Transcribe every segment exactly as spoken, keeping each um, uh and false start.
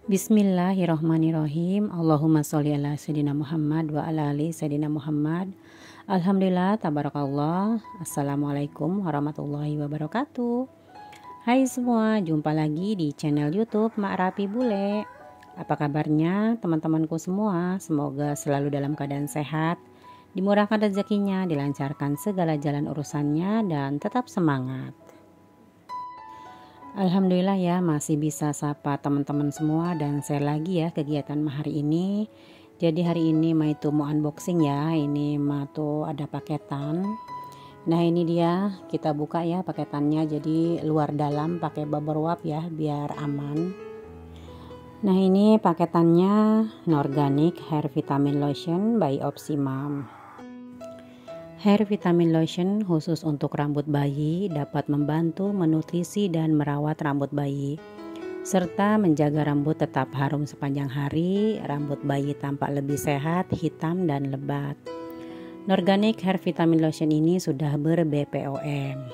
Bismillahirrohmanirrohim. Allahumma sholli ala sayyidina Muhammad wa ala ali sayyidina Muhammad. Alhamdulillah, tabarakallah. Assalamualaikum warahmatullahi wabarakatuh. Hai semua, jumpa lagi di channel YouTube Mak Rapi Bule. Apa kabarnya teman-temanku semua? Semoga selalu dalam keadaan sehat, dimurahkan rezekinya, dilancarkan segala jalan urusannya, dan tetap semangat. Alhamdulillah ya, masih bisa sapa teman-teman semua dan share lagi ya kegiatan hari ini. Jadi hari ini Ma itu mau unboxing ya. Ini Ma tuh ada paketan. Nah ini dia, kita buka ya paketannya. Jadi luar dalam pakai bubble wrap ya biar aman. Nah ini paketannya Norganic Hair Vitamin Lotion by Opsimum. Hair Vitamin Lotion khusus untuk rambut bayi dapat membantu menutrisi dan merawat rambut bayi, serta menjaga rambut tetap harum sepanjang hari. Rambut bayi tampak lebih sehat, hitam, dan lebat. Norganic Hair Vitamin Lotion ini sudah ber-B P O M.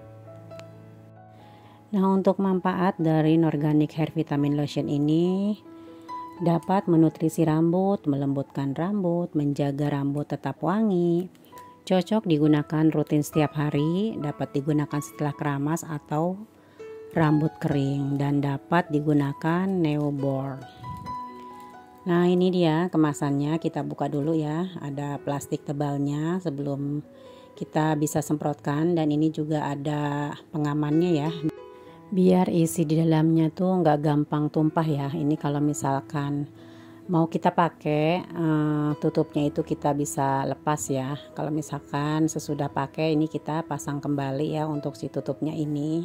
Nah untuk manfaat dari Norganic Hair Vitamin Lotion ini dapat menutrisi rambut, melembutkan rambut, menjaga rambut tetap wangi. Cocok digunakan rutin setiap hari, dapat digunakan setelah keramas atau rambut kering, dan dapat digunakan newborn. Nah ini dia kemasannya, kita buka dulu ya. Ada plastik tebalnya sebelum kita bisa semprotkan, dan ini juga ada pengamannya ya, biar isi di dalamnya tuh nggak gampang tumpah ya. Ini kalau misalkan mau kita pakai uh, tutupnya itu kita bisa lepas ya. Kalau misalkan sesudah pakai ini kita pasang kembali ya untuk si tutupnya ini.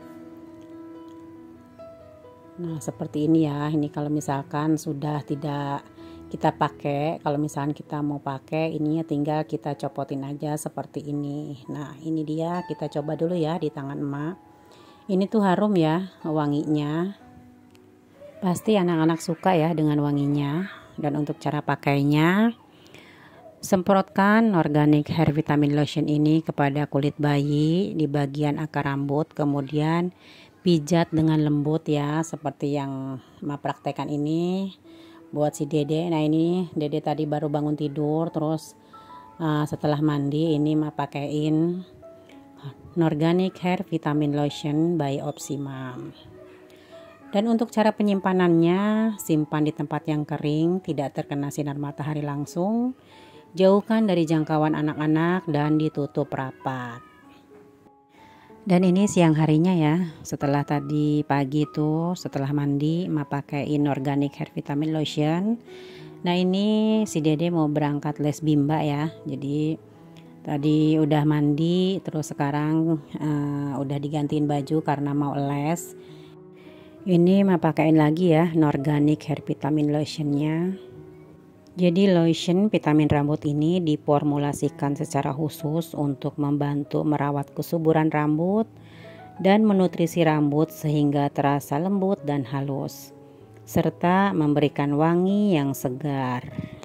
Nah seperti ini ya. Ini kalau misalkan sudah tidak kita pakai, kalau misalkan kita mau pakai ininya tinggal kita copotin aja seperti ini. Nah ini dia, kita coba dulu ya di tangan emak. Ini tuh harum ya wanginya. Pasti anak-anak suka ya dengan wanginya. Dan untuk cara pakainya, semprotkan Organic Hair Vitamin Lotion ini kepada kulit bayi di bagian akar rambut, kemudian pijat dengan lembut ya, seperti yang Ma praktekkan ini buat si Dede. Nah ini Dede tadi baru bangun tidur, terus uh, setelah mandi ini Ma pakein Norganic Hair Vitamin Lotion by Opsimum. Dan untuk cara penyimpanannya, simpan di tempat yang kering, tidak terkena sinar matahari langsung, jauhkan dari jangkauan anak-anak, dan ditutup rapat. Dan ini siang harinya ya, setelah tadi pagi tuh, setelah mandi, Ma pakaiin Organic Hair Vitamin Lotion. Nah ini si Dede mau berangkat les Bimba ya, jadi tadi udah mandi, terus sekarang uh, udah digantiin baju karena mau les. Ini Ma pakein lagi ya Norganic Hair Vitamin Lotionnya. Jadi lotion vitamin rambut ini diformulasikan secara khusus untuk membantu merawat kesuburan rambut dan menutrisi rambut sehingga terasa lembut dan halus, serta memberikan wangi yang segar.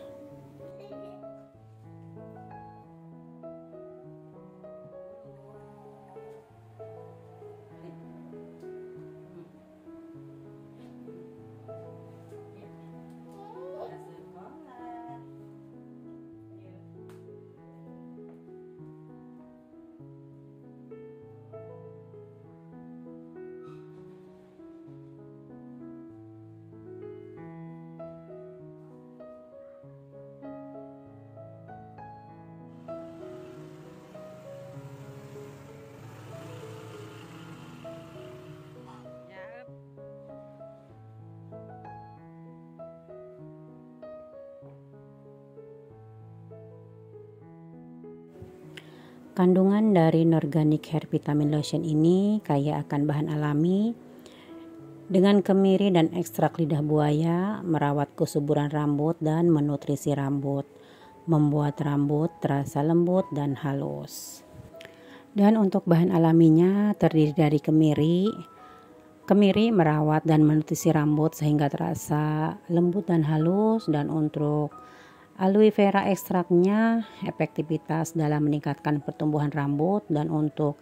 Kandungan dari Norganic Hair Vitamin Lotion ini kaya akan bahan alami dengan kemiri dan ekstrak lidah buaya, merawat kesuburan rambut dan menutrisi rambut, membuat rambut terasa lembut dan halus. Dan untuk bahan alaminya terdiri dari kemiri. Kemiri merawat dan menutrisi rambut sehingga terasa lembut dan halus. Dan untuk aloe vera ekstraknya efektivitas dalam meningkatkan pertumbuhan rambut, dan untuk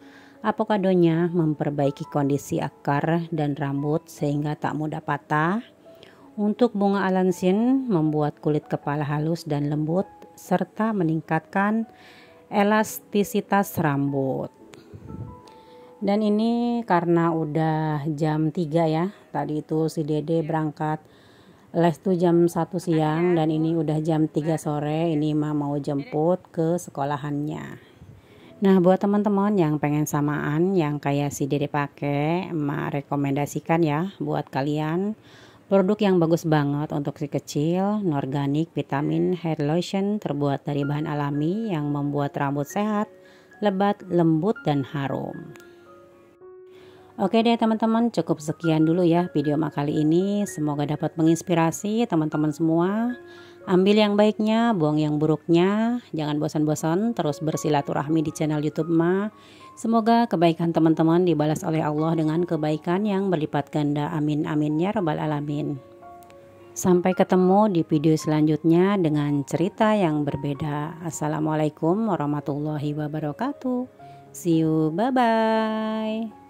avokadonya memperbaiki kondisi akar dan rambut sehingga tak mudah patah. Untuk bunga alansin membuat kulit kepala halus dan lembut serta meningkatkan elastisitas rambut. Dan ini karena udah jam tiga ya. Tadi itu si Dede berangkat les tuh jam satu siang dan ini udah jam tiga sore. Ini mah mau jemput ke sekolahannya. Nah, buat teman-teman yang pengen samaan yang kayak si Dede pakai, emak rekomendasikan ya buat kalian. Produk yang bagus banget untuk si kecil, organik, vitamin, hair lotion terbuat dari bahan alami yang membuat rambut sehat, lebat, lembut, dan harum. Oke deh teman-teman, cukup sekian dulu ya video mak kali ini. Semoga dapat menginspirasi teman-teman semua. Ambil yang baiknya, buang yang buruknya. Jangan bosan-bosan terus bersilaturahmi di channel YouTube Ma. Semoga kebaikan teman-teman dibalas oleh Allah dengan kebaikan yang berlipat ganda. Amin amin ya rabbal alamin. Sampai ketemu di video selanjutnya dengan cerita yang berbeda. Assalamualaikum warahmatullahi wabarakatuh. See you, bye bye.